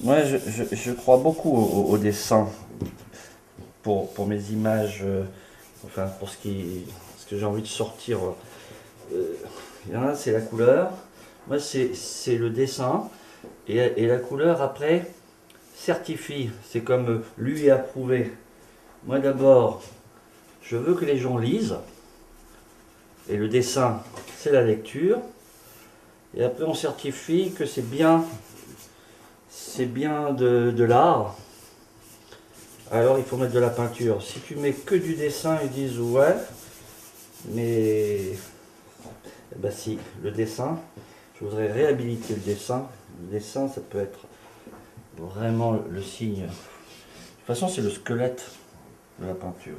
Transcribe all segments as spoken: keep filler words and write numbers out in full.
Moi, je, je- je crois beaucoup au, au dessin pour, pour mes images, euh, enfin pour ce, qui, ce que j'ai envie de sortir. Euh, il y en a, c'est la couleur. Moi, c'est c'est le dessin. Et, et la couleur, après, certifie. C'est comme euh, lu et approuvé. Moi, d'abord, je veux que les gens lisent. Et le dessin, c'est la lecture. Et après, on certifie que c'est bien, c'est bien de, de l'art. Alors, il faut mettre de la peinture. Si tu mets que du dessin, ils disent ouais, mais eh ben si, le dessin, je voudrais réhabiliter le dessin. Le dessin, ça peut être vraiment le signe. De toute façon, c'est le squelette de la peinture.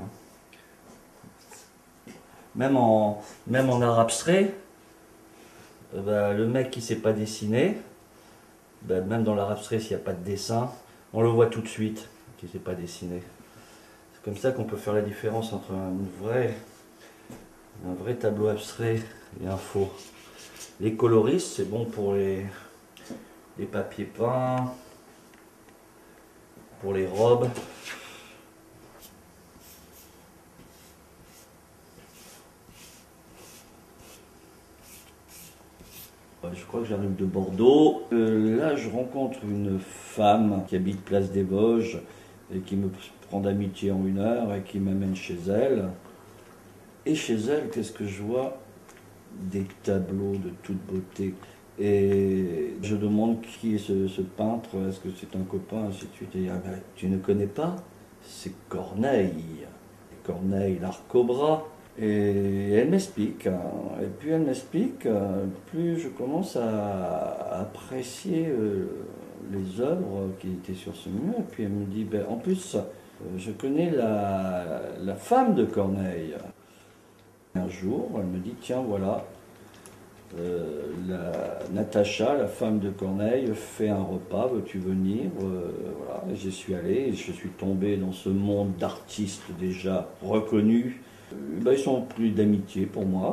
Même en, même en art abstrait, eh ben, le mec qui ne sait pas dessiner, ben, même dans l'art abstrait, s'il n'y a pas de dessin, on le voit tout de suite qu'il ne sait pas dessiner. C'est comme ça qu'on peut faire la différence entre une vraie, un vrai tableau abstrait et un faux. Les coloristes, c'est bon pour les, les papiers peints, pour les robes. Ouais, je crois que j'arrive de Bordeaux. Euh, là, je rencontre une femme qui habite Place des Vosges et qui me prend d'amitié en une heure et qui m'amène chez elle. Et chez elle, qu'est-ce que je vois? Des tableaux de toute beauté. Et je demande qui est ce, ce peintre, est-ce que c'est un copain, ainsi de suite. Et ah ben, tu ne connais pas? C'est Corneille. Corneille, l'Arcobra. Et elle m'explique, hein. Et puis elle m'explique, euh, plus je commence à apprécier euh, les œuvres qui étaient sur ce mur. Et puis elle me dit, ben, en plus, euh, je connais la, la femme de Corneille. Un jour, elle me dit, tiens, voilà, euh, la, Natacha, la femme de Corneille, fait un repas, veux-tu venir? Euh, voilà, j'y suis allé et je suis tombé dans ce monde d'artistes déjà reconnus. Euh, ben, ils sont plus d'amitié pour moi.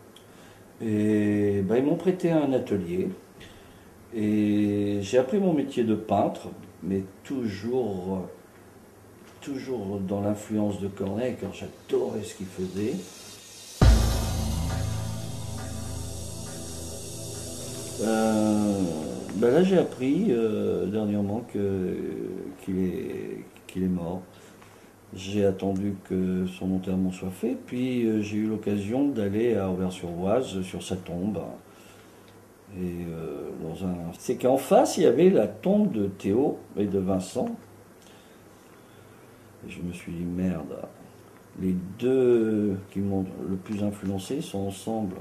Et ben, ils m'ont prêté un atelier. Et j'ai appris mon métier de peintre, mais toujours, toujours dans l'influence de Corneille, car j'adorais ce qu'il faisait. Euh, ben là, j'ai appris euh, dernièrement que, qu'il est, qu'il est mort. J'ai attendu que son enterrement soit fait, puis euh, j'ai eu l'occasion d'aller à Auvers-sur-Oise sur sa tombe. Et euh, dans un... C'est qu'en face, il y avait la tombe de Théo et de Vincent. Et je me suis dit, merde, les deux qui m'ont le plus influencé sont ensemble.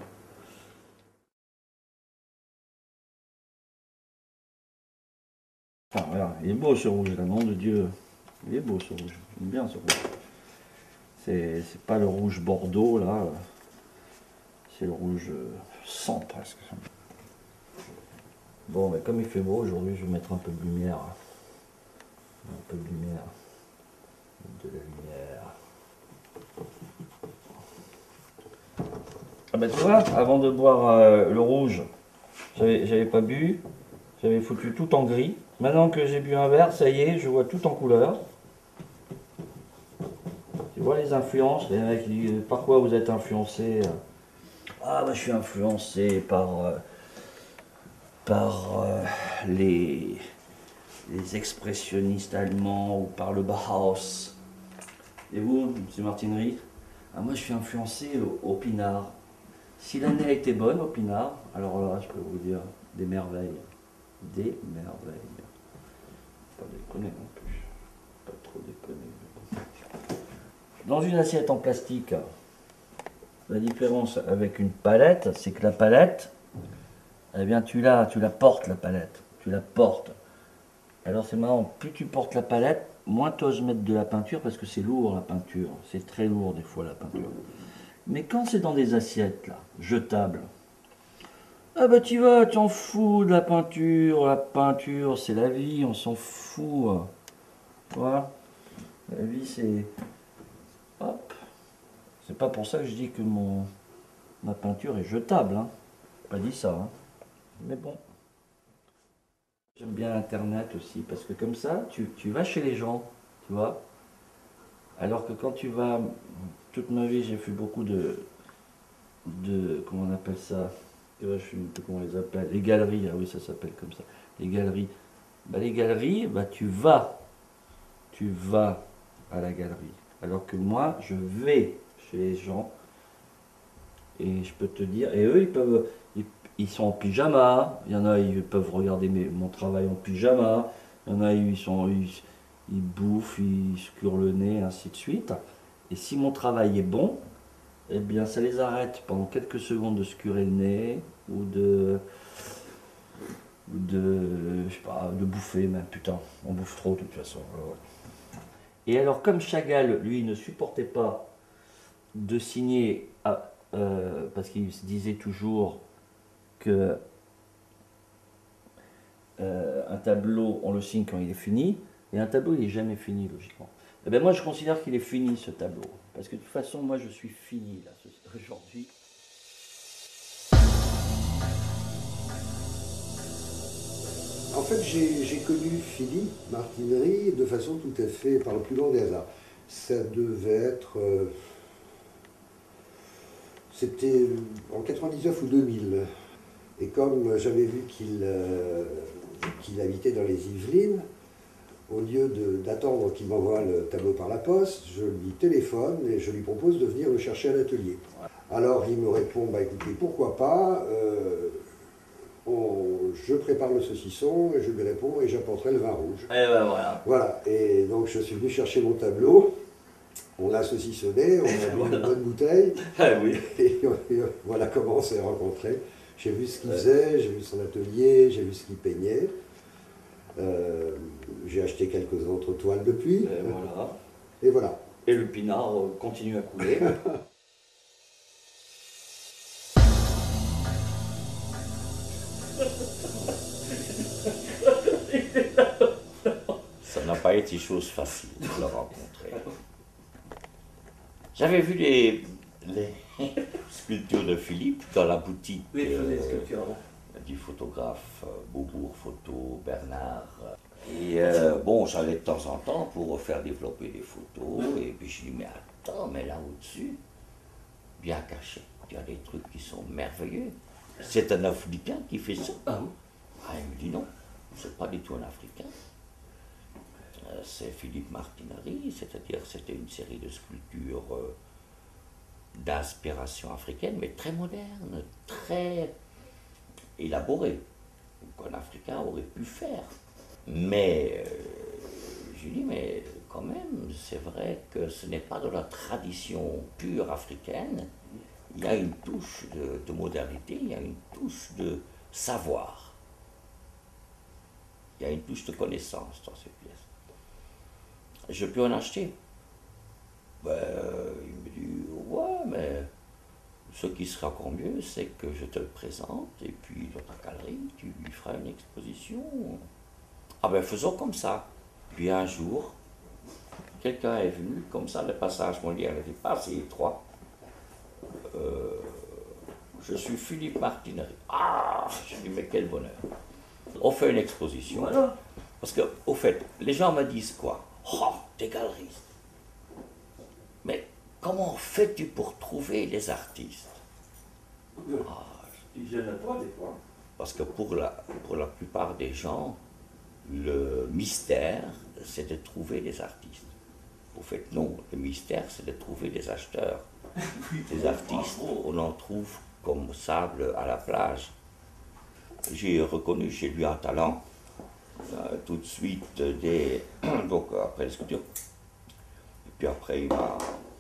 Enfin, voilà, il est beau ce rouge, là, nom de Dieu. Il est beau ce rouge, j'aime bien ce rouge. C'est c'est pas le rouge Bordeaux, là. C'est le rouge euh, sang, presque. Bon, mais comme il fait beau aujourd'hui, je vais mettre un peu de lumière. Un peu de lumière. De la lumière. Ah ben tu vois, avant de boire euh, le rouge, j'avais j'avais pas bu. J'avais foutu tout en gris. Maintenant que j'ai bu un verre, ça y est, je vois tout en couleur. Tu vois les influences, les mecs qui disent par quoi vous êtes influencé? Ah bah je suis influencé par, euh, par euh, les, les expressionnistes allemands ou par le Bauhaus. Et vous, M. Martinerie? Ah, moi je suis influencé au, au pinard. Si l'année a été bonne au pinard, alors là je peux vous dire des merveilles. Des merveilles. Pas déconner non plus. Pas trop déconner. Dans une assiette en plastique, la différence avec une palette, c'est que la palette, eh bien tu la, tu la portes la palette. Tu la portes. Alors c'est marrant, plus tu portes la palette, moins tu oses mettre de la peinture parce que c'est lourd la peinture. C'est très lourd des fois la peinture. Mais quand c'est dans des assiettes là, jetables, ah bah tu vas, t'en fous de la peinture. La peinture, c'est la vie, on s'en fout. Voilà. La vie, c'est... Hop. C'est pas pour ça que je dis que mon ma peinture est jetable, hein. J'ai pas dit ça, hein. Mais bon. J'aime bien Internet aussi, parce que comme ça, tu, tu vas chez les gens, tu vois. Alors que quand tu vas, toute ma vie, j'ai fait beaucoup de, de, comment on appelle ça, tu vois, je sais plus comment on les appelle, les galeries, ah oui, ça s'appelle comme ça, les galeries. Bah, les galeries, bah, tu vas, tu vas à la galerie. Alors que moi, je vais chez les gens, et je peux te dire, et eux, ils peuvent, ils, ils sont en pyjama, il y en a, ils peuvent regarder mes, mon travail en pyjama, il y en a, ils sont, ils, ils bouffent, ils scurent le nez, ainsi de suite. Et si mon travail est bon, eh bien, ça les arrête pendant quelques secondes de scurer le nez, ou de, ou de, je sais pas, de bouffer même, putain, on bouffe trop de toute façon. Alors. Et alors, comme Chagall, lui, ne supportait pas de signer, à, euh, parce qu'il se disait toujours que euh, un tableau, on le signe quand il est fini, et un tableau, il n'est jamais fini, logiquement. Eh bien, moi, je considère qu'il est fini, ce tableau. Parce que de toute façon, moi, je suis fini, là, aujourd'hui. En fait, j'ai connu Philippe Martinry de façon tout à fait par le plus grand des hasards. Ça devait être... Euh, C'était en quatre-vingt-dix-neuf ou deux mille. Et comme j'avais vu qu'il euh, qu'il habitait dans les Yvelines, au lieu d'attendre qu'il m'envoie le tableau par la poste, je lui téléphone et je lui propose de venir le chercher à l'atelier. Alors il me répond, bah écoutez, pourquoi pas, euh, on, je prépare le saucisson et je lui réponds et j'apporterai le vin rouge. Et ben voilà. Voilà, et donc je suis venu chercher mon tableau, on l'a saucissonné, on a bu voilà. Une bonne bouteille, ah, oui. et, et voilà comment on s'est rencontrés. J'ai vu ce qu'il ouais. faisait, j'ai vu son atelier, j'ai vu ce qu'il peignait. Euh, j'ai acheté quelques autres toiles depuis. Et voilà. Et voilà. Et le pinard continue à couler. Ça n'a pas été chose facile de le rencontrer. J'avais vu les, les sculptures de Philippe dans la boutique oui, euh, sculptures. du photographe euh, Beaubourg Photo, Bernard. Et euh, bon, j'allais de temps en temps pour faire développer des photos. Et puis je dis, mais attends, mais là au-dessus, bien caché, il y a des trucs qui sont merveilleux. C'est un Africain qui fait ça. Ah, il me dit non, c'est pas du tout un Africain. C'est Philippe Martinry, c'est-à-dire c'était une série de sculptures euh, d'inspiration africaine, mais très moderne, très élaborée, qu'un Africain aurait pu faire. Mais, euh, je dis, mais quand même, c'est vrai que ce n'est pas de la tradition pure africaine, il y a une touche de, de modernité, il y a une touche de savoir, il y a une touche de connaissance dans ces pièces. Je peux en acheter. Ben, il me dit, ouais, mais ce qui serait encore mieux, c'est que je te le présente, et puis dans ta galerie, tu lui feras une exposition. Ah ben, faisons comme ça. Puis un jour, quelqu'un est venu, comme ça, le passage Molière n'était pas assez étroit. Euh, je suis Philippe Martinry. Ah, je dis, mais quel bonheur. On fait une exposition. Voilà. Parce que, au fait, les gens me disent quoi? Oh, t'es galeriste. Mais comment fais-tu pour trouver les artistes? Ah, ils viennent à toi des fois. Parce que pour la, pour la plupart des gens, le mystère, c'est de trouver les artistes. Au fait, non, le mystère, c'est de trouver les acheteurs. Les artistes, on en trouve comme sable à la plage. J'ai reconnu chez lui un talent. Euh, tout de suite, des, donc après les sculptures. Et puis après, il m'a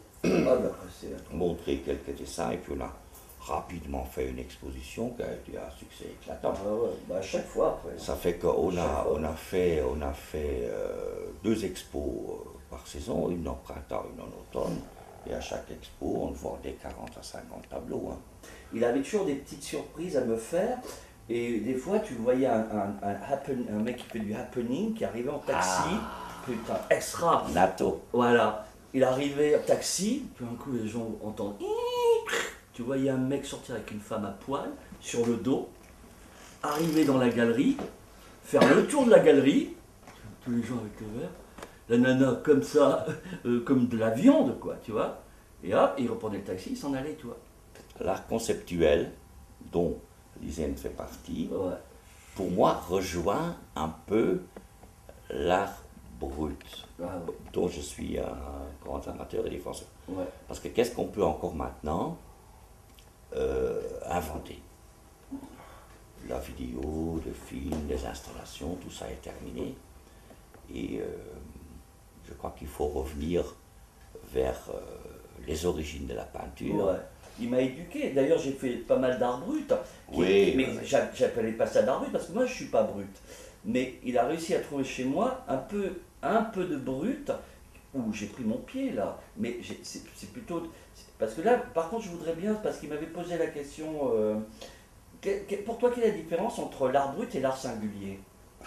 montré quelques dessins, et puis on a rapidement fait une exposition qui a été un succès éclatant. Ah ouais, bah à chaque fois après. Ça fait qu'on a, on a fait, on a fait euh, deux expos par saison, une en printemps, une en automne, et à chaque expo, on vendait quarante à cinquante tableaux. Hein. Il avait toujours des petites surprises à me faire. Et des fois, tu voyais un, un, un, happen, un mec qui fait du happening, qui arrivait en taxi, ah, putain, extra. Nato. Voilà. Il arrivait en taxi, puis un coup, les gens entendent. Tu voyais un mec sortir avec une femme à poil, sur le dos, arriver dans la galerie, faire le tour de la galerie, tous les gens avec le verre, la nana comme ça, euh, comme de la viande, quoi, tu vois. Et hop, il reprenait le taxi, il s'en allait, tu vois. L'art conceptuel, dont l'I S E N fait partie, Ouais. pour moi, rejoint un peu l'art brut, Ah, ouais. dont je suis un grand amateur et défenseur. Ouais. Parce que qu'est-ce qu'on peut encore maintenant euh, inventer? La vidéo, le film, les installations, tout ça est terminé. Et euh, je crois qu'il faut revenir vers euh, les origines de la peinture. Ouais. Il m'a éduqué. D'ailleurs, j'ai fait pas mal d'art brut. Qui- Oui, mais oui, oui. j'a- j'appelais pas ça d'art brut parce que moi, je suis pas brut. Mais il a réussi à trouver chez moi un peu, un peu de brut où j'ai pris mon pied là. Mais j'ai- c'est c'est plutôt c'est- parce que là, par contre, je voudrais bien parce qu'il m'avait posé la question. euh, que- que- pour toi, quelle est la différence entre l'art brut et l'art singulier?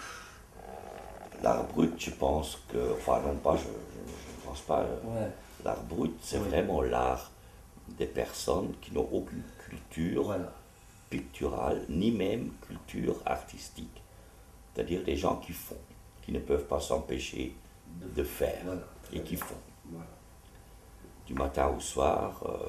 L'art brut, je pense que, enfin non pas, je je- je ne pense pas. euh, Ouais. L'art brut, c'est Oui. vraiment l'art des personnes qui n'ont aucune culture Voilà. picturale, ni même culture artistique. C'est-à-dire des gens qui font, qui ne peuvent pas s'empêcher de faire, Voilà. et qui font. Voilà. Du matin au soir, euh,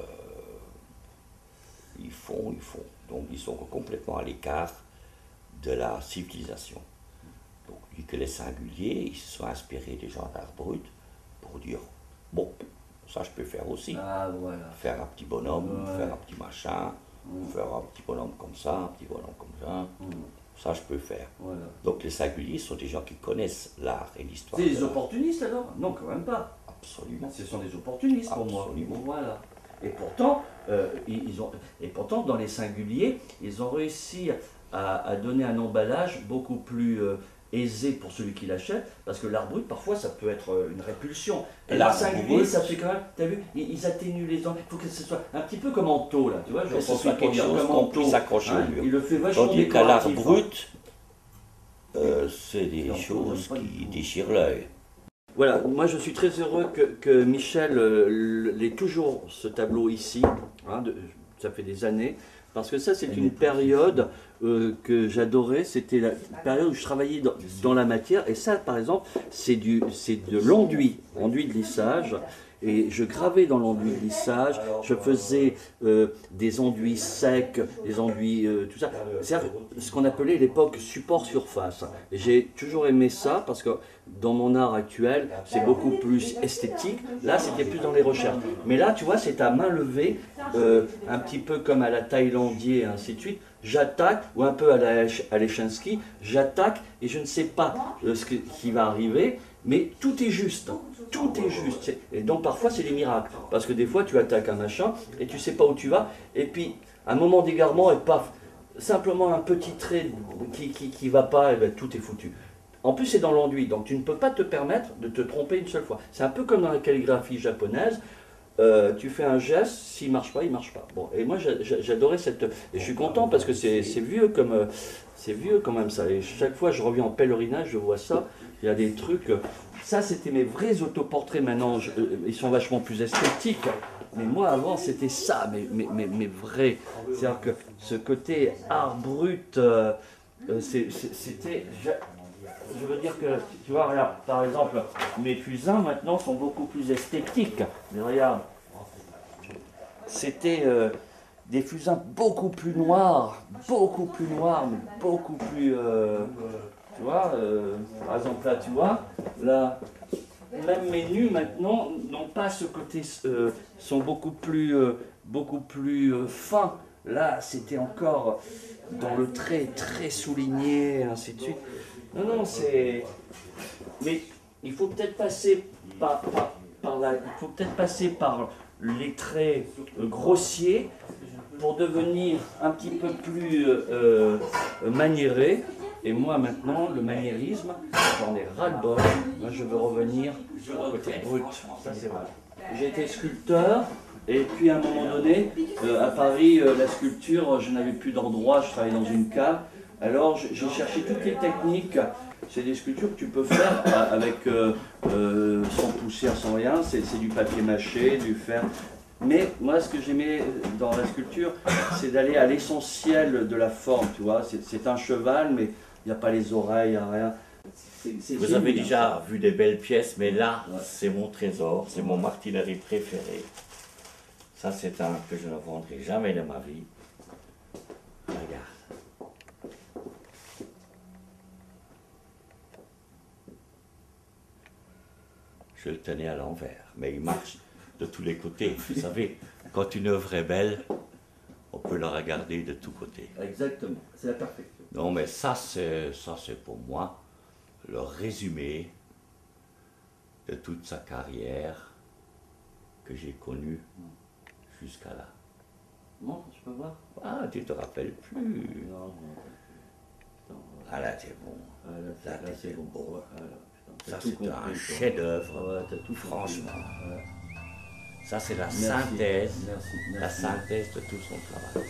ils font, ils font. Donc ils sont complètement à l'écart de la civilisation. Donc dit que les singuliers, ils se sont inspirés des gens d'art brut pour dire, bon, ça je peux faire aussi. Ah voilà. Faire un petit bonhomme, Ouais. faire un petit machin, Mm. faire un petit bonhomme comme ça, un petit bonhomme comme ça, Mm. ça je peux faire. Voilà. Donc les singuliers sont des gens qui connaissent l'art et l'histoire. C'est de des l'art. opportunistes alors? Non, quand même pas. Absolument. Ce sont des opportunistes pour moi. Absolument. Voilà. Et pourtant, euh, ils ils ont, et pourtant, dans les singuliers, ils ont réussi à, à donner un emballage beaucoup plus euh, aisé pour celui qui l'achète, parce que l'art brut, parfois, ça peut être euh, une répulsion. Et l'art L'art singulier, brut. ça fait quand même, t'as vu, ils, ils atténuent les angles. Il faut que ce soit un petit peu comme en taux, là, tu vois, je Que ce pense soit pour quelque dire chose comme qu'on en taux. puisse accrocher Hein, au mur. il le fait vachement Tandis qu'à l'art décoratif, hein. brut, euh, c'est des Non, choses pas du qui tout. déchirent l'œil. Voilà, moi je suis très heureux que, que Michel euh, l'ait toujours ce tableau ici, hein, de- ça fait des années, parce que ça c'est une période euh, que j'adorais, c'était la période où je travaillais dans, dans la matière, et ça par exemple c'est du c'est de l'enduit, enduit de lissage, et je gravais dans l'enduit de lissage, je faisais euh, des enduits secs, des enduits, euh, tout ça, c'est ce qu'on appelait à l'époque support surface. Et j'ai toujours aimé ça parce que dans mon art actuel, c'est beaucoup plus esthétique. Là, c'était plus dans les recherches. Mais là, tu vois, c'est à main levée, euh, un petit peu comme à la Thaïlandier et ainsi de suite. J'attaque, ou un peu à la à l'Echansky, j'attaque et je ne sais pas euh, ce que- qui va arriver, mais tout est juste. Tout est juste. C'est- Et donc parfois, c'est des miracles. Parce que des fois, tu attaques un machin et tu sais pas où tu vas. Et puis, un moment d'égarement et paf, simplement un petit trait qui qui, qui va pas, et ben, tout est foutu. En plus, c'est dans l'enduit, donc tu ne peux pas te permettre de te tromper une seule fois. C'est un peu comme dans la calligraphie japonaise. Euh, tu fais un geste, s'il marche pas, il marche pas. Bon, et moi, j'a- j'a- j'adorais cette. Et je suis content parce que c'est c'est vieux comme euh, c'est vieux quand même ça. Et chaque fois, je reviens en pèlerinage, je vois ça. Il y a des trucs. euh, Ça, c'était mes vrais autoportraits. Maintenant, je- euh, ils sont vachement plus esthétiques. Mais moi, avant, c'était ça, mes, mes, mes, mes vrais. C'est-à-dire que ce côté art brut, euh, euh, c'est- c'est- c'était. j'a- Je veux dire que, tu vois, regarde, par exemple, mes fusains maintenant sont beaucoup plus esthétiques. Mais regarde, c'était euh, des fusains beaucoup plus noirs, beaucoup plus noirs, mais beaucoup plus. euh, tu vois, euh, par exemple, là, tu vois, là, même mes nus maintenant n'ont pas ce côté, euh, sont beaucoup plus, euh, beaucoup plus euh, fins. Là, c'était encore dans le trait très souligné, ainsi de suite. Non, non, c'est. Mais il faut peut-être passer par, par, par la. Il faut peut-être passer par les traits euh, grossiers pour devenir un petit peu plus euh, euh, maniéré. Et moi maintenant, le maniérisme, j'en ai ras-le-bol. Moi je veux revenir au côté brut. Ça c'est vrai. J'ai été sculpteur. Et puis à un moment donné, euh, à Paris, euh, la sculpture, je n'avais plus d'endroit, je travaillais dans une cave. Alors j'ai j'ai cherché toutes les techniques. C'est des sculptures que tu peux faire euh, avec euh, euh, sans poussière, sans rien. C'est c'est du papier mâché, du fer. Mais moi, ce que j'aimais dans la sculpture, c'est d'aller à l'essentiel de la forme. Tu vois, c'est c'est un cheval, mais il n'y a pas les oreilles, il n'y a rien. C'est- c'est Vous génial, avez déjà ça. vu des belles pièces, mais là, Ouais. c'est mon trésor, c'est mon martinerie préféré. Ça, c'est un que je ne vendrai jamais de ma vie. Regarde. Je le tenais à l'envers, mais il marche de tous les côtés. Vous savez, quand une œuvre est belle, on peut la regarder de tous côtés. Exactement, c'est la perfection. Non, mais ça, c'est ça, c'est pour moi le résumé de toute sa carrière que j'ai connue jusqu'à là. Non, tu peux voir. Ah, tu te rappelles plus. Non, non, putain, Ah là, c'est bon. ah, là, Là, là, c'est c'est bon. beau. Ouais, ah, là, putain, t'as Ça, tout c'est compris, un toi. chef-d'œuvre. Ouais, t'as tout Franchement. compris. Ouais. Ça, c'est la Merci, synthèse, merci, la merci. synthèse de tout son travail.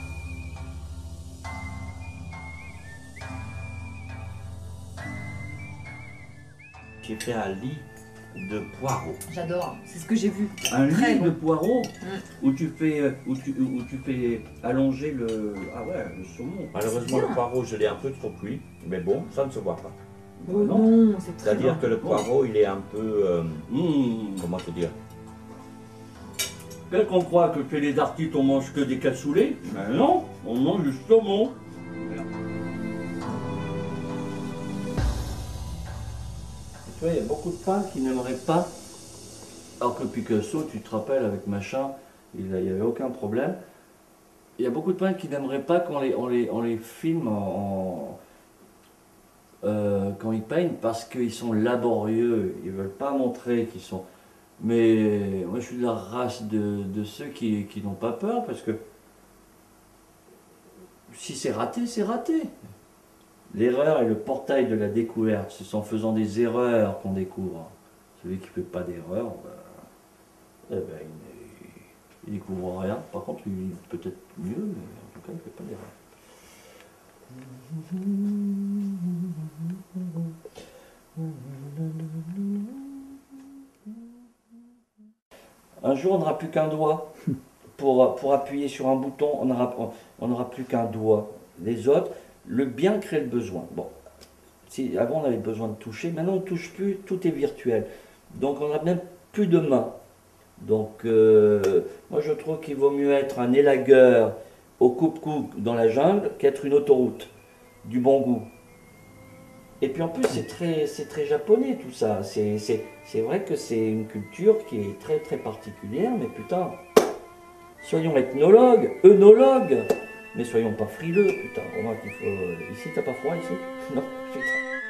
J'ai fait un lit de poireaux. J'adore, c'est ce que j'ai vu. Un Très lit bon. de poireaux Mm. où tu fais euh, où tu, où tu fais allonger le ah ouais le saumon. Malheureusement, bien. le poireau, je l'ai un peu trop cuit, mais bon, ça ne se voit pas. Oh non. non, c'est très C'est-à-dire bon. que le poireau, il est un peu... euh, Mmh. comment te dire? Peut-être qu'on croit que chez les artistes on mange que des cassoulets, mais non, on mange du saumon. Tu vois, il y a beaucoup de peintres qui n'aimeraient pas, alors que Picasso, tu te rappelles, avec machin, il n'y avait aucun problème. Il y a beaucoup de peintres qui n'aimeraient pas qu'on les, on les, on les filme en, en- euh, quand ils peignent parce qu'ils sont laborieux, ils ne veulent pas montrer qu'ils sont... Mais moi je suis de la race de, de ceux qui, qui n'ont pas peur parce que si c'est raté, c'est raté. L'erreur est le portail de la découverte. C'est en faisant des erreurs qu'on découvre. Celui qui ne fait pas d'erreur, ben, eh ben, il ne découvre rien. Par contre, il est peut-être mieux, mais en tout cas, il ne fait pas d'erreur. Un jour, on n'aura plus qu'un doigt pour, pour appuyer sur un bouton. On n'aura on n'aura plus qu'un doigt. Les autres, le bien crée le besoin. Bon, si, avant on avait besoin de toucher, maintenant on ne touche plus, tout est virtuel. Donc on n'a même plus de main. Donc euh, moi je trouve qu'il vaut mieux être un élagueur au coupe-coupe dans la jungle qu'être une autoroute du bon goût. Et puis en plus c'est très, c'est très japonais tout ça. C'est, c'est, c'est vrai que c'est une culture qui est très très particulière, mais putain, soyons ethnologues, œnologues. Mais soyons pas frileux, putain, remarque qu'il faut... Ici, t'as pas froid, ici? Non, putain.